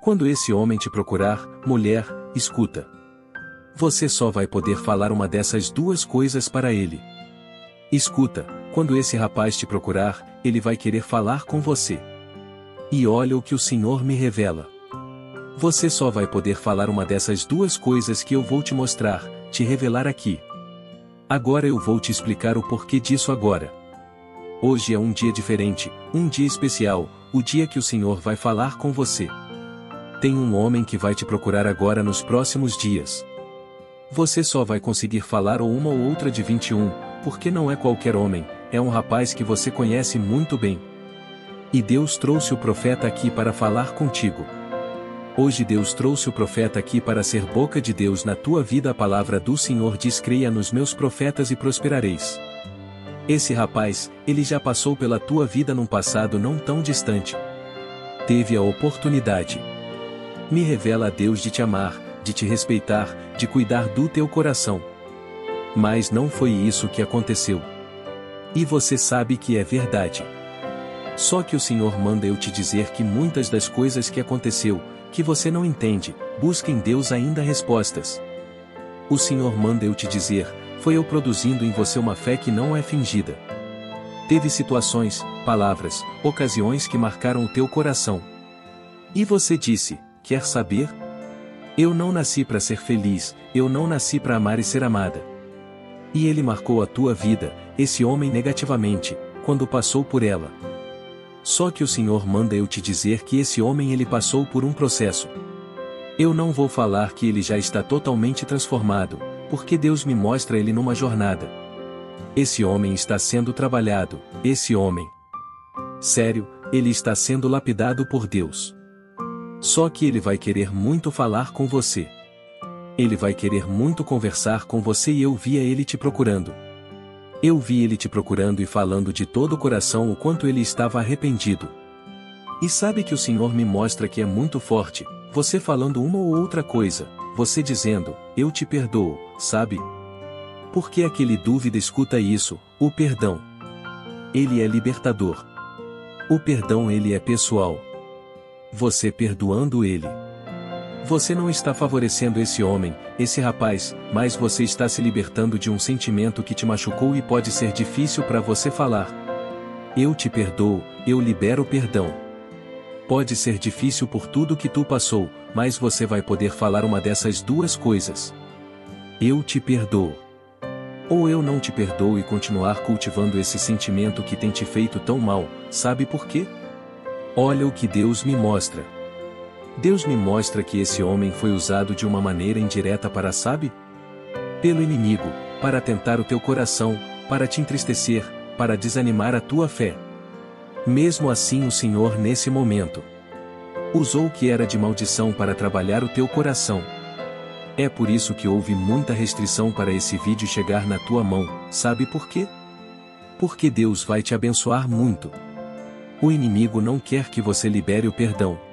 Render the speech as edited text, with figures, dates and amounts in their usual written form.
Quando esse homem te procurar, mulher, escuta. Você só vai poder falar uma dessas duas coisas para ele. Escuta, quando esse rapaz te procurar, ele vai querer falar com você. E olha o que o Senhor me revela. Você só vai poder falar uma dessas duas coisas que eu vou te mostrar, te revelar aqui. Agora eu vou te explicar o porquê disso agora. Hoje é um dia diferente, um dia especial, o dia que o Senhor vai falar com você. Tem um homem que vai te procurar agora nos próximos dias. Você só vai conseguir falar uma ou outra de 21, porque não é qualquer homem, é um rapaz que você conhece muito bem. E Deus trouxe o profeta aqui para falar contigo. Hoje Deus trouxe o profeta aqui para ser boca de Deus na tua vida. A palavra do Senhor diz: creia nos meus profetas e prosperareis. Esse rapaz, ele já passou pela tua vida num passado não tão distante. Teve a oportunidade. Me revela a Deus de te amar, de te respeitar, de cuidar do teu coração. Mas não foi isso que aconteceu. E você sabe que é verdade. Só que o Senhor manda eu te dizer que muitas das coisas que aconteceu, que você não entende, busca em Deus ainda respostas. O Senhor manda eu te dizer, foi eu produzindo em você uma fé que não é fingida. Teve situações, palavras, ocasiões que marcaram o teu coração. E você disse: quer saber? Eu não nasci para ser feliz, eu não nasci para amar e ser amada. E ele marcou a tua vida, esse homem negativamente, quando passou por ela. Só que o Senhor manda eu te dizer que esse homem ele passou por um processo. Eu não vou falar que ele já está totalmente transformado, porque Deus me mostra ele numa jornada. Esse homem está sendo trabalhado, esse homem. Sério, ele está sendo lapidado por Deus. Só que ele vai querer muito falar com você. Ele vai querer muito conversar com você e eu via ele te procurando. Eu vi ele te procurando e falando de todo o coração o quanto ele estava arrependido. E sabe que o Senhor me mostra que é muito forte, você falando uma ou outra coisa, você dizendo: eu te perdoo, sabe? Porque aquele dúvida escuta isso, o perdão. Ele é libertador. O perdão ele é pessoal. Você perdoando ele. Você não está favorecendo esse homem, esse rapaz, mas você está se libertando de um sentimento que te machucou e pode ser difícil para você falar. Eu te perdoo, eu libero o perdão. Pode ser difícil por tudo que tu passou, mas você vai poder falar uma dessas duas coisas. Eu te perdoo. Ou eu não te perdoo e continuar cultivando esse sentimento que tem te feito tão mal, sabe por quê? Olha o que Deus me mostra. Deus me mostra que esse homem foi usado de uma maneira indireta para, sabe? Pelo inimigo, para tentar o teu coração, para te entristecer, para desanimar a tua fé. Mesmo assim o Senhor nesse momento usou o que era de maldição para trabalhar o teu coração. É por isso que houve muita restrição para esse vídeo chegar na tua mão, sabe por quê? Porque Deus vai te abençoar muito. O inimigo não quer que você libere o perdão.